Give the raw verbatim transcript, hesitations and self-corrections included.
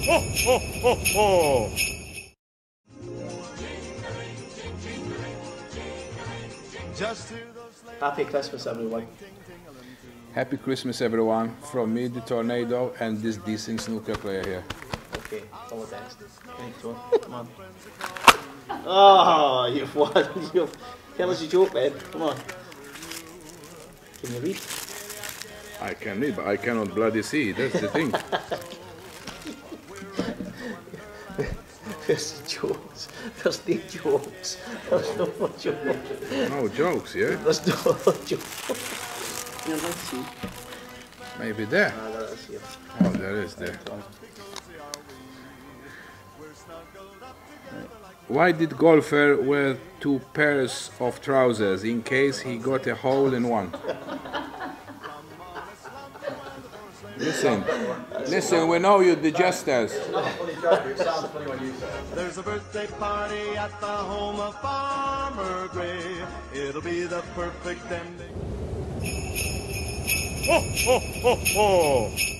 Ho, ho, ho, ho. Happy Christmas, everyone. Happy Christmas, everyone, from me, the Tornado, and this decent snooker player here. Okay, follow next. Come on. Oh, you've won. You've... Tell us a joke, man. Come on. Can you read? I can read, but I cannot bloody see. That's the thing. There's jokes. There's no jokes. There's no more jokes. No jokes, yeah? There's no more jokes. Yeah, let's see. Maybe there. Ah, there is here. Oh, there is there. Why did golfer wear two pairs of trousers in case he got a hole in one? Listen, listen, we know you digesters. There's a birthday party at the home of Farmer Gray. It'll be the perfect ending. Ho, ho, ho, ho.